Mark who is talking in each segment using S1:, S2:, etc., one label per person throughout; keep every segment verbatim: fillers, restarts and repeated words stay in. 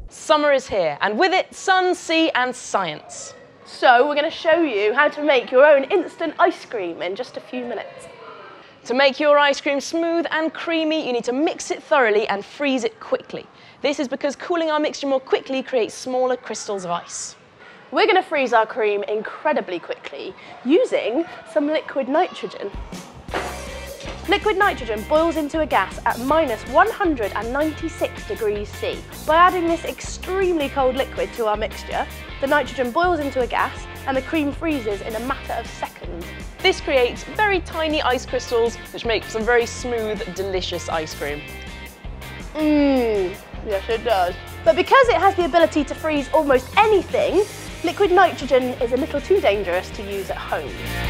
S1: Summer is here, and with it, sun, sea, and science.
S2: So we're going to show you how to make your own instant ice cream in just a few minutes.
S1: To make your ice cream smooth and creamy, you need to mix it thoroughly and freeze it quickly. This is because cooling our mixture more quickly creates smaller crystals of ice.
S2: We're going to freeze our cream incredibly quickly using some liquid nitrogen. Liquid nitrogen boils into a gas at minus one hundred ninety-six degrees C. By adding this extremely cold liquid to our mixture, the nitrogen boils into a gas and the cream freezes in a matter of seconds.
S1: This creates very tiny ice crystals, which make some very smooth, delicious ice cream.
S2: Mmm, yes it does. But because it has the ability to freeze almost anything, liquid nitrogen is a little too dangerous to use at home.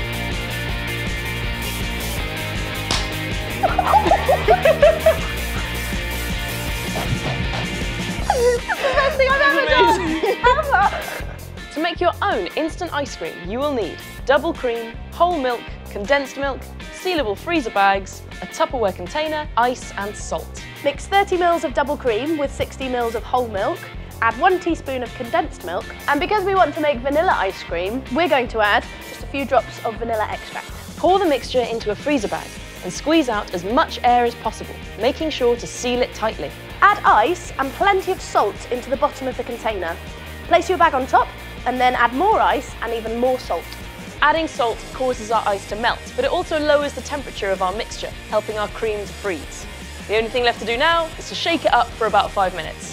S2: That's the best thing I've ever done! Ever!
S1: To make your own instant ice cream, you will need double cream, whole milk, condensed milk, sealable freezer bags, a Tupperware container, ice and salt.
S2: Mix thirty mils of double cream with sixty mils of whole milk, add one teaspoon of condensed milk, and because we want to make vanilla ice cream, we're going to add just a few drops of vanilla extract.
S1: Pour the mixture into a freezer bag and squeeze out as much air as possible, making sure to seal it tightly.
S2: Add ice and plenty of salt into the bottom of the container. Place your bag on top and then add more ice and even more salt.
S1: Adding salt causes our ice to melt, but it also lowers the temperature of our mixture, helping our cream to freeze. The only thing left to do now is to shake it up for about five minutes.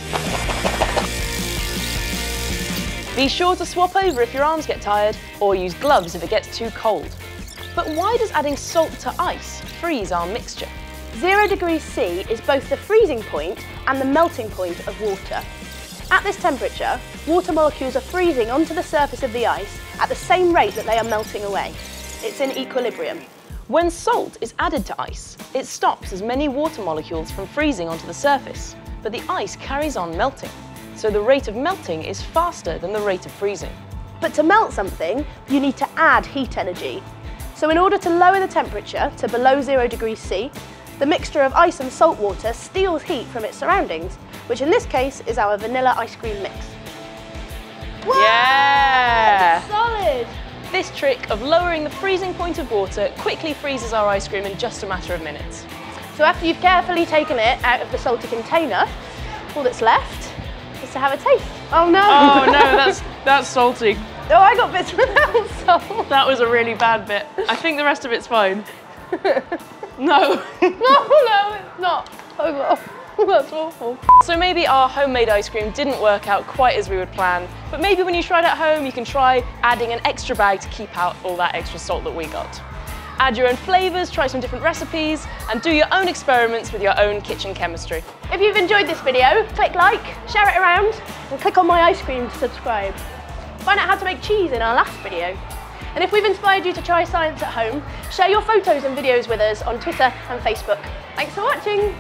S1: Be sure to swap over if your arms get tired, or use gloves if it gets too cold. But why does adding salt to ice freeze our mixture?
S2: Zero degrees C is both the freezing point and the melting point of water. At this temperature, water molecules are freezing onto the surface of the ice at the same rate that they are melting away. It's in equilibrium.
S1: When salt is added to ice, it stops as many water molecules from freezing onto the surface, but the ice carries on melting. So the rate of melting is faster than the rate of freezing.
S2: But to melt something, you need to add heat energy. So in order to lower the temperature to below zero degrees C, the mixture of ice and salt water steals heat from its surroundings, which in this case is our vanilla ice cream mix. Whoa!
S1: Yeah!
S2: Solid!
S1: This trick of lowering the freezing point of water quickly freezes our ice cream in just a matter of minutes.
S2: So after you've carefully taken it out of the salty container, all that's left is to have a taste. Oh no!
S1: Oh no, that's, that's salty.
S2: Oh, I got bits without salt.
S1: That was a really bad bit. I think the rest of it's fine. No.
S2: No, no, it's not. Oh, God. That's awful.
S1: So maybe our homemade ice cream didn't work out quite as we would plan, but maybe when you try it at home, you can try adding an extra bag to keep out all that extra salt that we got. Add your own flavours, try some different recipes, and do your own experiments with your own kitchen chemistry.
S2: If you've enjoyed this video, click like, share it around, and click on my ice cream to subscribe. Find out how to make cheese in our last video. And if we've inspired you to try science at home, share your photos and videos with us on Twitter and Facebook. Thanks for watching.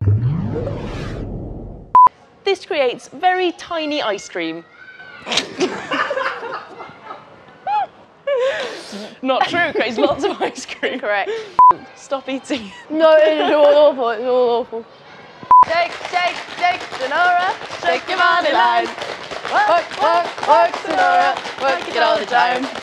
S1: This creates very tiny ice cream. Not true, it creates lots of ice cream.
S2: Correct.
S1: Stop eating.
S2: No, it's all awful, it's all awful. Shake, shake, shake, Sonora, shake your body line. Work, work, work, Sonora, work it all the time.